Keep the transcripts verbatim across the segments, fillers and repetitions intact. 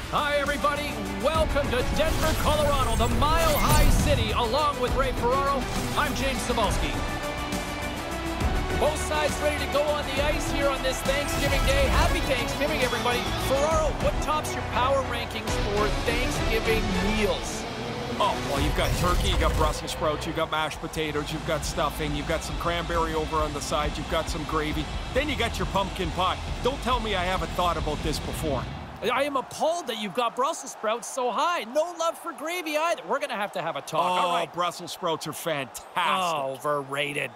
Hi, everybody. Welcome to Denver, Colorado, the Mile High City. Along with Ray Ferraro, I'm James Cybulski. Both sides ready to go on the ice here on this Thanksgiving Day. Happy Thanksgiving, everybody. Ferraro, what tops your power rankings for Thanksgiving meals? Oh, well, you've got turkey, you've got Brussels sprouts, you've got mashed potatoes, you've got stuffing, you've got some cranberry over on the side, you've got some gravy. Then you got your pumpkin pie. Don't tell me I haven't thought about this before. I am appalled that you've got Brussels sprouts so high. No love for gravy either. We're going to have to have a talk. Oh, All right. Brussels sprouts are fantastic. Oh, overrated.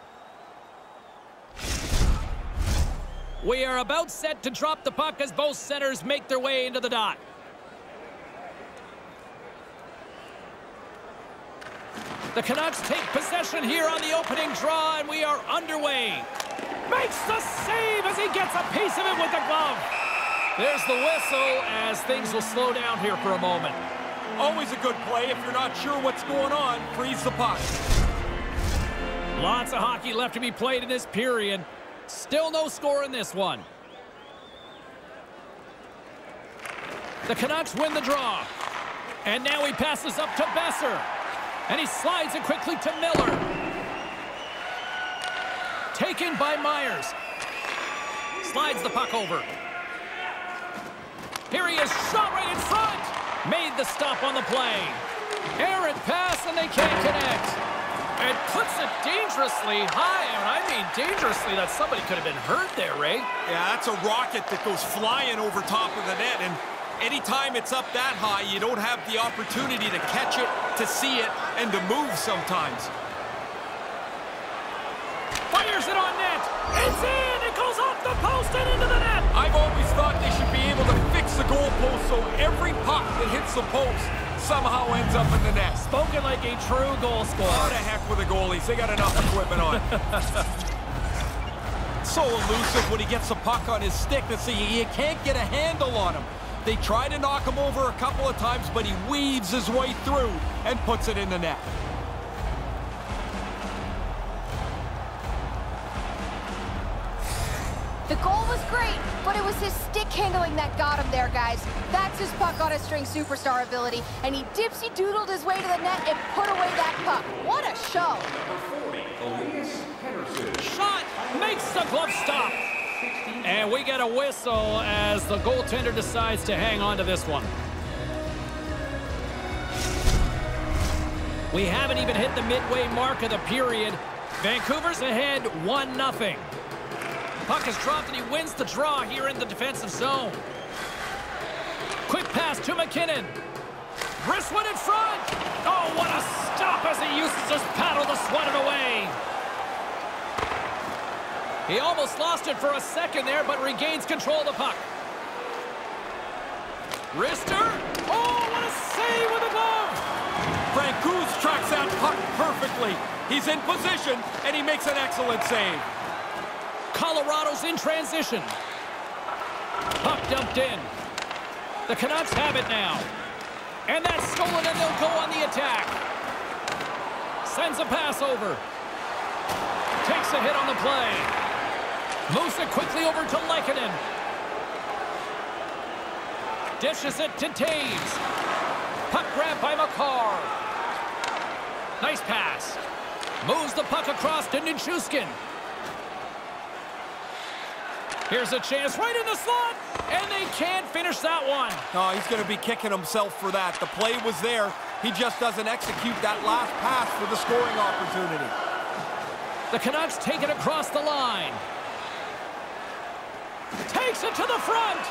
We are about set to drop the puck as both centers make their way into the dot. The Canucks take possession here on the opening draw, and we are underway. Makes the save as he gets a piece of it with the glove. There's the whistle as things will slow down here for a moment. Always a good play. If you're not sure what's going on, freeze the puck. Lots of hockey left to be played in this period. Still no score in this one. The Canucks win the draw. And now he passes up to Boeser. And he slides it quickly to Miller. Taken by Myers. Slides the puck over. Here he is, shot right in front. Made the stop on the play. Errant pass, and they can't connect. And puts it dangerously high, and I mean dangerously that somebody could have been hurt there, Ray. Yeah, that's a rocket that goes flying over top of the net, and anytime it's up that high, you don't have the opportunity to catch it, to see it, and to move sometimes. Fires it on net. It's in. It goes off the post and into the net. I've always thought they should be able to fix the goalpost so every puck that hits the post somehow ends up in the net. Spoken like a true goal scorer. Oh, to heck with the goalies. They got enough equipment on. So elusive when he gets the puck on his stick that so you can't get a handle on him. They try to knock him over a couple of times, but he weaves his way through and puts it in the net. The goal was great, but it was his stick handling that got him there, guys. That's his puck on a string superstar ability, and he dipsy-doodled his way to the net and put away that puck. What a show! Shot makes the glove stop. And we get a whistle as the goaltender decides to hang on to this one. We haven't even hit the midway mark of the period. Vancouver's ahead one nothing. Puck is dropped and he wins the draw here in the defensive zone. Quick pass to McKinnon. Brisswood in front. Oh, what a stop as he uses his paddle to swat it away. He almost lost it for a second there, but regains control of the puck. Rister. Oh, what a save with a glove. Francouz tracks that puck perfectly. He's in position, and he makes an excellent save. Colorado's in transition. Puck dumped in. The Canucks have it now. And that's stolen, and they'll go on the attack. Sends a pass over. Takes a hit on the play. Moves it quickly over to Lehkonen. Dishes it to Taves. Puck grab by Makar. Nice pass. Moves the puck across to Nichushkin. Here's a chance right in the slot, and they can't finish that one. No, he's going to be kicking himself for that. The play was there. He just doesn't execute that last pass for the scoring opportunity. The Canucks take it across the line. Takes it to the front.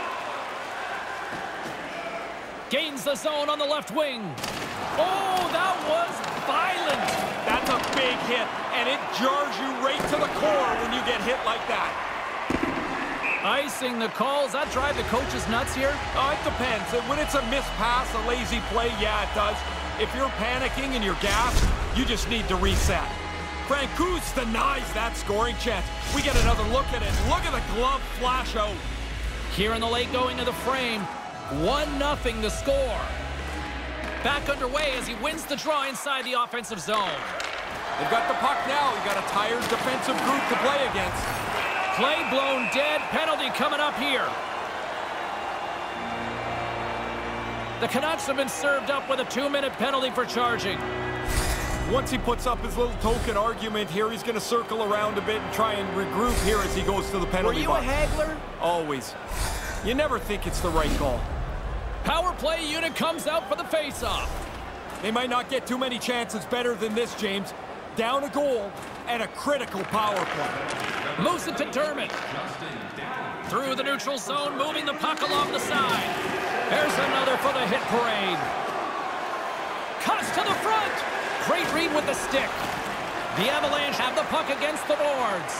Gains the zone on the left wing. Oh, that was violent. That's a big hit, and it jars you right to the core when you get hit like that. Icing the calls. That drive the coaches nuts here? Oh, it depends. When it's a missed pass, a lazy play, yeah, it does. If you're panicking and you're gassed, you just need to reset. Francouz denies that scoring chance. We get another look at it. Look at the glove flash out. Here in the late going to the frame. one nothing the score. Back underway as he wins the draw inside the offensive zone. They've got the puck now. We've got a tired defensive group to play against. Play blown dead. Penalty coming up here. The Canucks have been served up with a two-minute penalty for charging. Once he puts up his little token argument here, he's going to circle around a bit and try and regroup here as he goes to the penalty box. Were you box. a haggler? Always. You never think it's the right call. Power play unit comes out for the face-off. They might not get too many chances better than this, James. Down a goal and a critical power play. Moves it to Dermott. Through the neutral zone, moving the puck along the side. There's another for the hit parade. Cuts to the front. Great read with the stick. The Avalanche have the puck against the boards.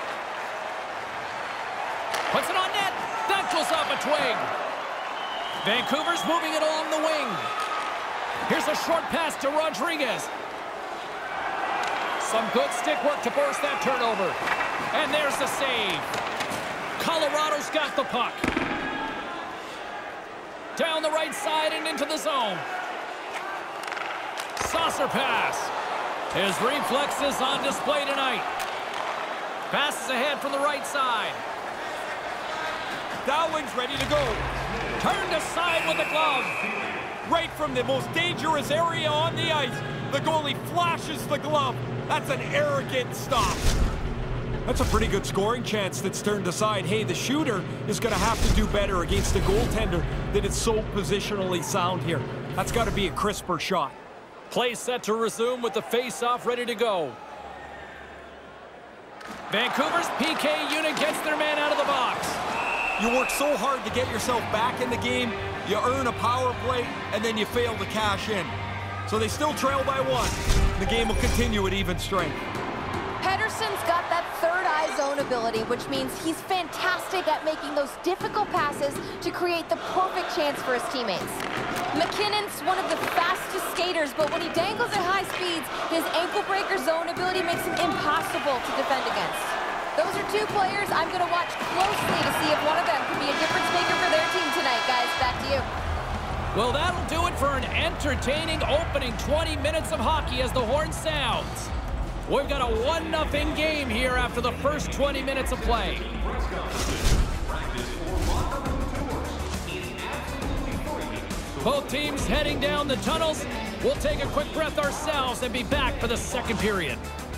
Puts it on net. That goes off a twig. Vancouver's moving it along the wing. Here's a short pass to Rodriguez. Some good stick work to force that turnover. And there's the save. Colorado's got the puck. Down the right side and into the zone. Saucer pass. His reflexes on display tonight. Passes ahead from the right side. Dowling's ready to go. Turned aside with the glove. Right from the most dangerous area on the ice. The goalie flashes the glove. That's an arrogant stop. That's a pretty good scoring chance that's turned aside. Hey, the shooter is going to have to do better against a goaltender that is so positionally sound here. That's got to be a crisper shot. Play set to resume with the face-off ready to go. Vancouver's P K unit gets their man out of the box. You work so hard to get yourself back in the game, you earn a power play, and then you fail to cash in. So they still trail by one. The game will continue at even strength. Pettersson's got that third eye zone ability, which means he's fantastic at making those difficult passes to create the perfect chance for his teammates. McKinnon's one of the fastest skaters, but when he dangles at high speeds, his ankle breaker zone ability makes him impossible to defend against. Those are two players I'm going to watch closely to see if one of them can be a difference maker for their team tonight, guys. Back to you. Well, that'll do it for an entertaining opening twenty minutes of hockey as the horn sounds. We've got a one nothing game here after the first twenty minutes of play. Both teams heading down the tunnels. We'll take a quick breath ourselves and be back for the second period.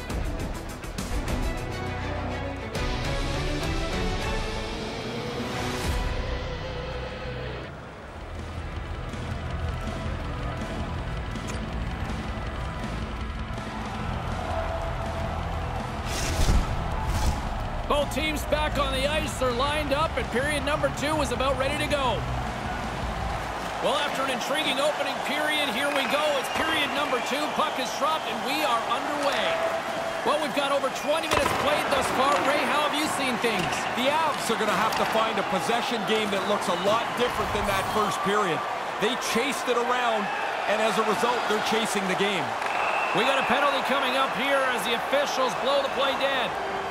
Both teams back on the ice. They're lined up, and period number two is about ready to go. Well, after an intriguing opening period, here we go. It's period number two. Puck is dropped, and we are underway. Well, we've got over twenty minutes played thus far. Ray, how have you seen things? The Avs are going to have to find a possession game that looks a lot different than that first period. They chased it around, and as a result, they're chasing the game. We got a penalty coming up here as the officials blow the play dead.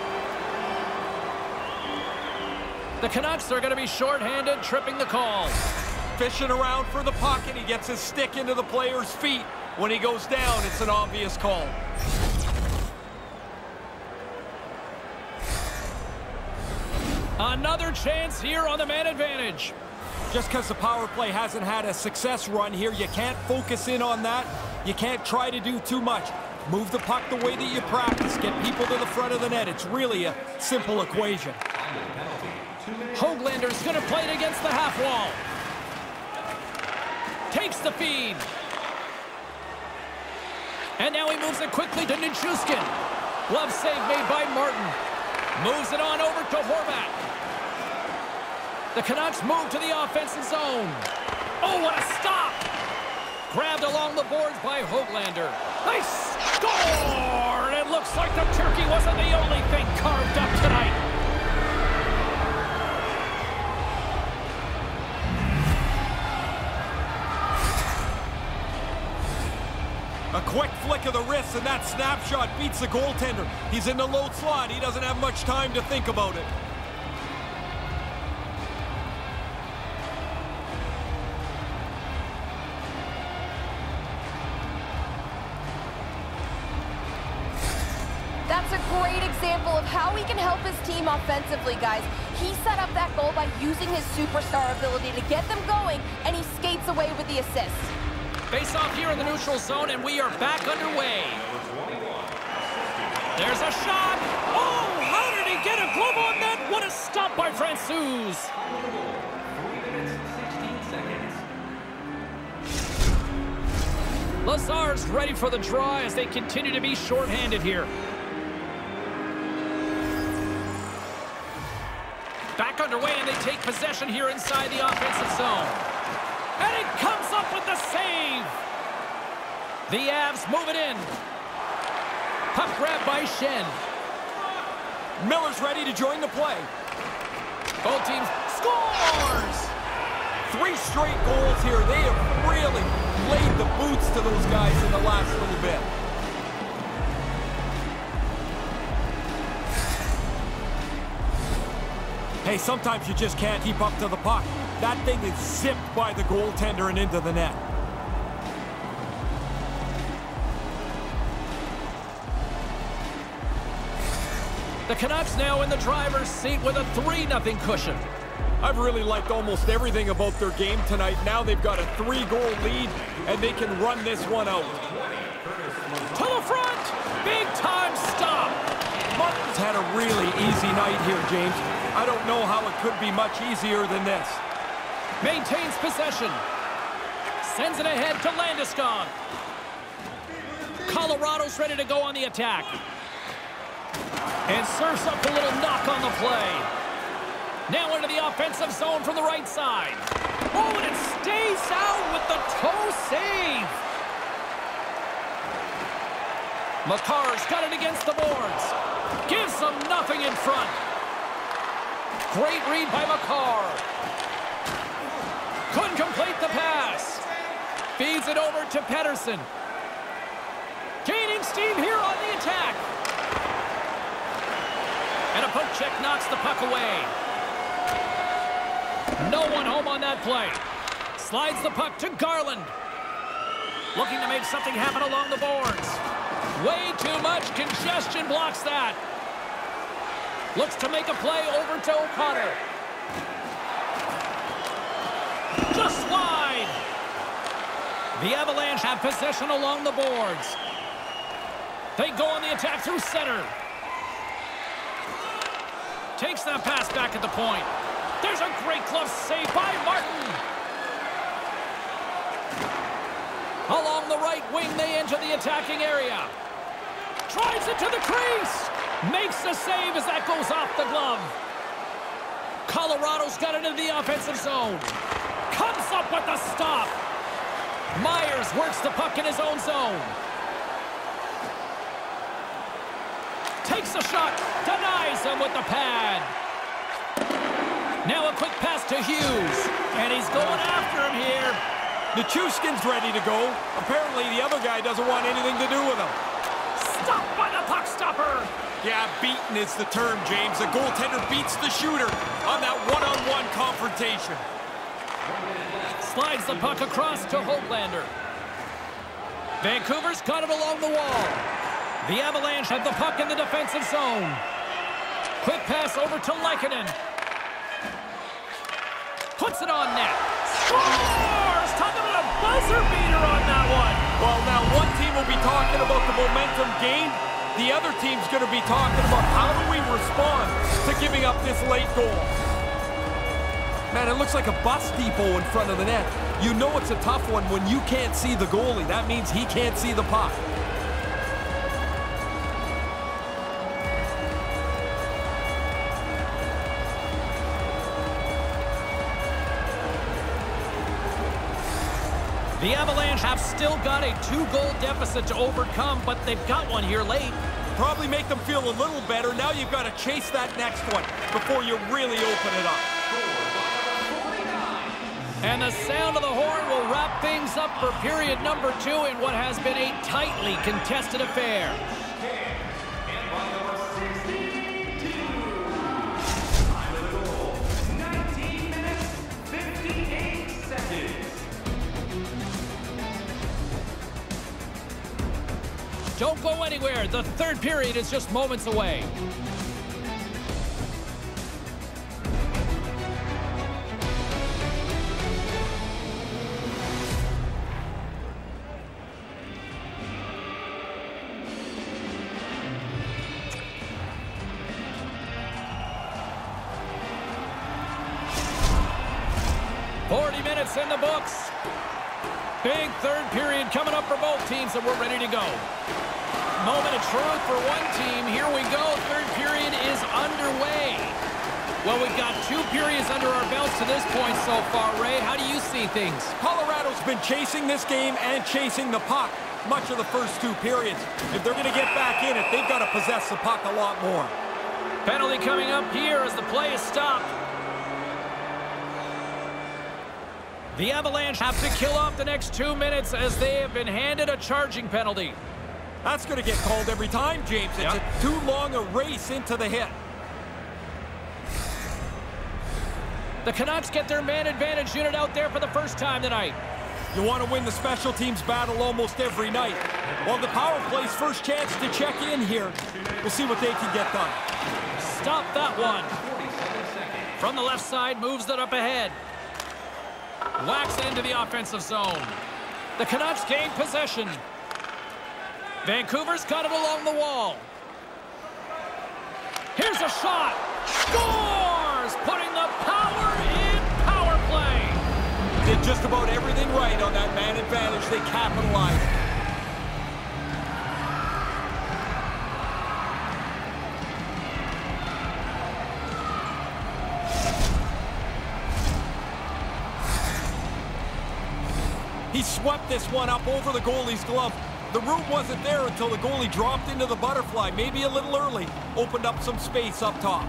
The Canucks are going to be shorthanded, tripping the call. Fishing around for the puck, and he gets his stick into the player's feet. When he goes down, it's an obvious call. Another chance here on the man advantage. Just because the power play hasn't had a success run here, you can't focus in on that. You can't try to do too much. Move the puck the way that you practice. Get people to the front of the net. It's really a simple equation. Höglander's going to play it against the half wall. Takes the feed. And now he moves it quickly to Nichushkin. Glove save made by Martin. Moves it on over to Horvat. The Canucks move to the offensive zone. Oh, what a stop! Grabbed along the boards by Höglander. They score! And it looks like the turkey wasn't the only thing carved up tonight. A quick flick of the wrist, and that snapshot beats the goaltender. He's in the low slot. He doesn't have much time to think about it. That's a great example of how he can help his team offensively, guys. He set up that goal by using his superstar ability to get them going, and he skates away with the assist. Face off here in the neutral zone, and we are back underway. There's a shot. Oh, how did he get a glove on that? What a stop by Francouz. Lazar's ready for the draw as they continue to be shorthanded here. Back underway, and they take possession here inside the offensive zone. And he comes up with the save. The Avs move it in. Puck grab by Schenn. Miller's ready to join the play. Both teams scores! Three straight goals here. They have really laid the boots to those guys in the last little bit. Hey, sometimes you just can't keep up to the puck. That thing is zipped by the goaltender and into the net. The Canucks now in the driver's seat with a three nothing cushion. I've really liked almost everything about their game tonight. Now they've got a three-goal lead, and they can run this one out. To the front! Big-time stop! Martin's had a really easy night here, James. I don't know how it could be much easier than this. Maintains possession. Sends it ahead to Landeskog. Colorado's ready to go on the attack. And serves up a little knock on the play. Now into the offensive zone from the right side. Oh, and it stays out with the toe save. Makar's got it against the boards. Gives them nothing in front. Great read by Makar. Couldn't complete the pass. Feeds it over to Pettersson. Gaining steam here on the attack. And a poke check knocks the puck away. No one home on that play. Slides the puck to Garland. Looking to make something happen along the boards. Way too much congestion blocks that. Looks to make a play over to O'Connor. Just wide. The Avalanche have possession along the boards. They go on the attack through center. Takes that pass back at the point. There's a great glove save by Martin. Along the right wing, they enter the attacking area. Drives it to the crease. Makes the save as that goes off the glove. Colorado's got it into the offensive zone. Comes up with the stop. Myers works the puck in his own zone. Takes a shot. Denies him with the pad. Now a quick pass to Hughes. And he's going after him here. Nichushkin's ready to go. Apparently the other guy doesn't want anything to do with him. Stopped by the puck stopper. Yeah, beaten is the term, James. The goaltender beats the shooter on that one-on-one confrontation. Slides the puck across to Hoglander. Vancouver's got it along the wall. The Avalanche have the puck in the defensive zone. Quick pass over to Lehkonen. Puts it on net. Scores! Talking about a buzzer beater on that one. Well, now one team will be talking about the momentum gained. The other team's going to be talking about how do we respond to giving up this late goal. Man, it looks like a bus depot in front of the net. You know it's a tough one when you can't see the goalie. That means he can't see the puck. The Avalanche have still got a two-goal deficit to overcome, but they've got one here late. Probably make them feel a little better. Now you've got to chase that next one before you really open it up. And the sound of the horn will wrap things up for period number two in what has been a tightly contested affair. nineteen minutes, fifty-eight seconds. Don't go anywhere. The third period is just moments away. minutes in the books. Big third period coming up for both teams, and we're ready to go. Moment of truth for one team. Here we go. Third period is underway. Well, we've got two periods under our belts to this point so far. Ray, how do you see things? Colorado's been chasing this game and chasing the puck much of the first two periods. If they're going to get back in it, they've got to possess the puck a lot more. Penalty coming up here as the play is stopped. The Avalanche have to kill off the next two minutes as they have been handed a charging penalty. That's going to get called every time, James. It's Yep. a too long a race into the hit. The Canucks get their man advantage unit out there for the first time tonight. You want to win the special teams battle almost every night. Well, the power play's first chance to check in here. We'll see what they can get done. Stop that one. From the left side, moves it up ahead. Whacks it into the offensive zone. The Canucks gain possession. Vancouver's got it along the wall. Here's a shot. Scores! Putting the power in power play. Did just about everything right on that man advantage. They capitalized. He swept this one up over the goalie's glove. The room wasn't there until the goalie dropped into the butterfly, maybe a little early. Opened up some space up top.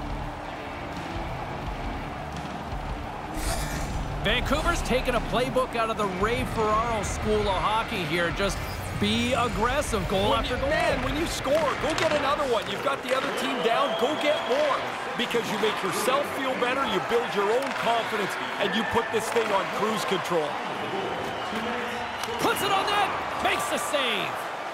Vancouver's taken a playbook out of the Ray Ferraro School of Hockey here. Just be aggressive, goal When after you, goal. man, when you score, go get another one. You've got the other team down, go get more. Because you make yourself feel better, you build your own confidence, and you put this thing on cruise control. Puts it on net, makes the save.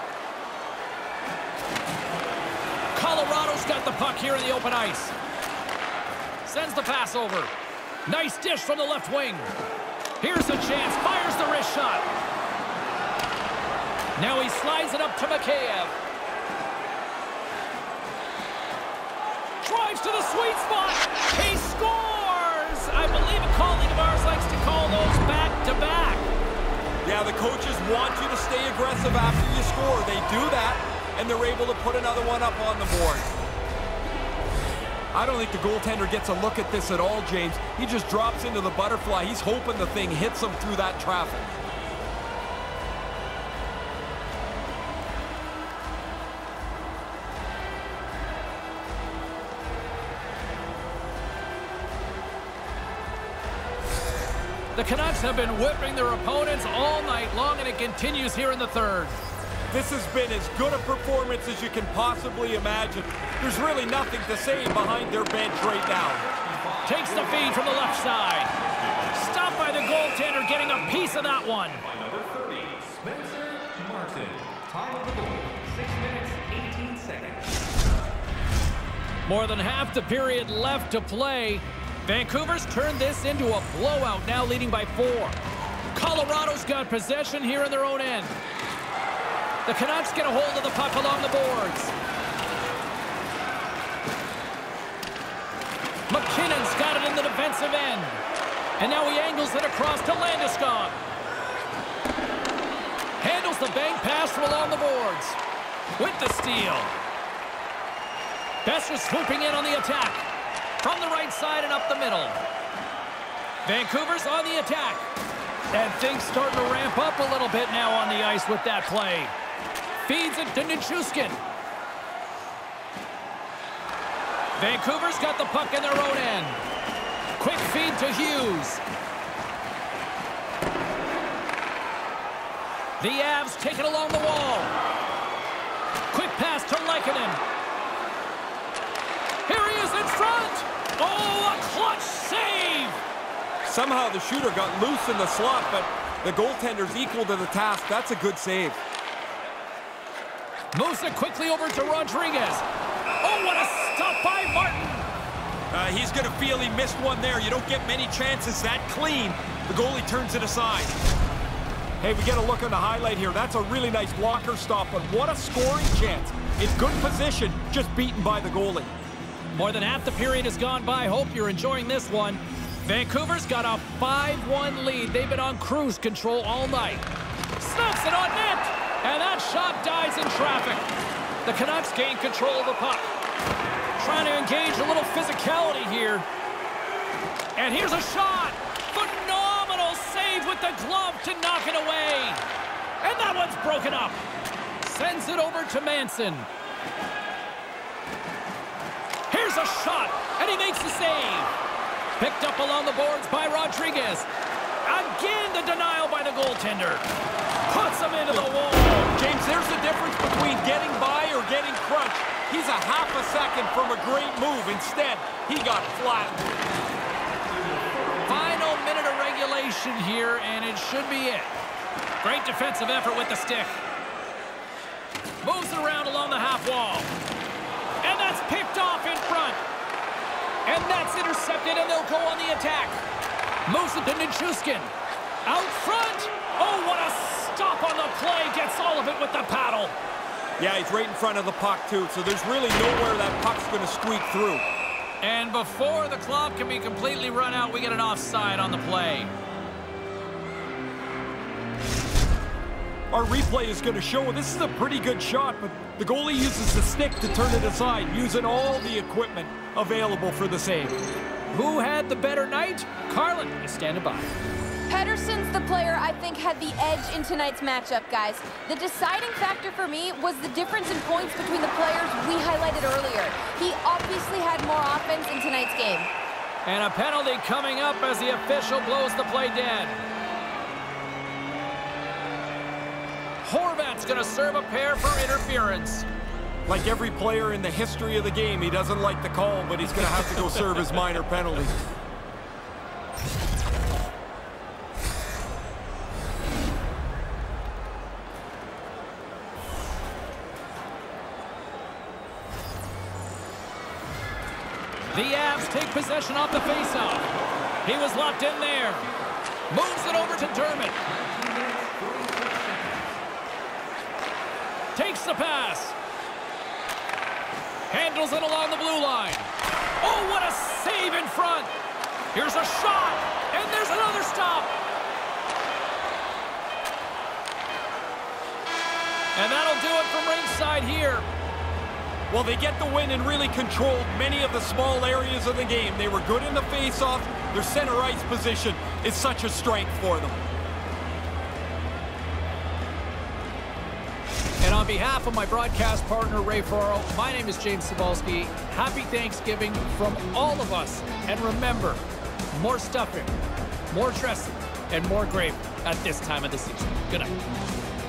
Colorado's got the puck here in the open ice. Sends the pass over. Nice dish from the left wing. Here's a chance, fires the wrist shot. Now he slides it up to Mikheyev. Drives to the sweet spot. He scores! I believe a colleague of ours likes to call those back-to-back. Yeah, the coaches want you to stay aggressive after you score. They do that, and they're able to put another one up on the board. I don't think the goaltender gets a look at this at all, James. He just drops into the butterfly. He's hoping the thing hits him through that traffic. The Canucks have been whipping their opponents all night long, and it continues here in the third. This has been as good a performance as you can possibly imagine. There's really nothing to say behind their bench right now. Takes the feed from the left side. Stopped by the goaltender, getting a piece of that one. By number thirty, Spencer Martin. Time of the goal, six minutes, eighteen seconds. More than half the period left to play. Vancouver's turned this into a blowout, now leading by four. Colorado's got possession here in their own end. The Canucks get a hold of the puck along the boards. McKinnon's got it in the defensive end. And now he angles it across to Landeskog. Handles the bank pass from along the boards. With the steal. Boeser swooping in on the attack. From the right side and up the middle. Vancouver's on the attack. And things starting to ramp up a little bit now on the ice with that play. Feeds it to Nichushkin. Vancouver's got the puck in their own end. Quick feed to Hughes. The Avs take it along the wall. Quick pass to Lehkonen. Here he is in front. Oh, a clutch save. Somehow the shooter got loose in the slot, but the goaltender's equal to the task. That's a good save. Moves it quickly over to Rodriguez. Oh, what a stop by Martin. Uh, he's going to feel he missed one there. You don't get many chances that clean. The goalie turns it aside. Hey, we get a look on the highlight here. That's a really nice blocker stop, but what a scoring chance. In good position, just beaten by the goalie. More than half the period has gone by. Hope you're enjoying this one. Vancouver's got a five one lead. They've been on cruise control all night. Snaps it on net, and that shot dies in traffic. The Canucks gain control of the puck. Trying to engage a little physicality here. And here's a shot. Phenomenal save with the glove to knock it away. And that one's broken up. Sends it over to Manson. Here's a shot, and he makes the save. Picked up along the boards by Rodriguez. Again, the denial by the goaltender. Puts him into the wall. James, there's the difference between getting by or getting crunched. He's a half a second from a great move. Instead, he got flattened. Final minute of regulation here, and it should be it. Great defensive effort with the stick. Moves it around along the half wall. And that's picked off in front. And that's intercepted, and they'll go on the attack. Moves it to Nichushkin. Out front. Oh, what a stop on the play. Gets all of it with the paddle. Yeah, he's right in front of the puck, too, so there's really nowhere that puck's going to squeak through. And before the clock can be completely run out, we get an offside on the play. Our replay is going to show this is a pretty good shot, but the goalie uses the stick to turn it aside, using all the equipment available for the save. Who had the better night? Carlin is standing by. Pettersson's the player I think had the edge in tonight's matchup, guys. The deciding factor for me was the difference in points between the players we highlighted earlier. He obviously had more offense in tonight's game. And a penalty coming up as the official blows the play dead. Horvat's going to serve a pair for interference. Like every player in the history of the game, he doesn't like the call, but he's going to have to go serve his minor penalty. The Avs take possession off the faceoff. He was locked in there. Moves it over to Dermott. Takes the pass. Handles it along the blue line. Oh, what a save in front. Here's a shot, and there's another stop. And that'll do it from ringside here. Well, they get the win and really controlled many of the small areas of the game. They were good in the face-off. Their center ice position is such a strength for them. And on behalf of my broadcast partner, Ray Ferraro, my name is James Cybulski. Happy Thanksgiving from all of us. And remember, more stuffing, more dressing, and more gravy at this time of the season. Good night.